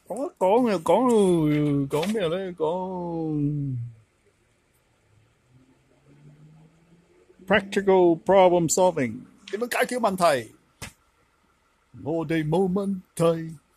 講又講咯，講咩咧？講 practical problem solving，點樣解決問題？我哋冇問題，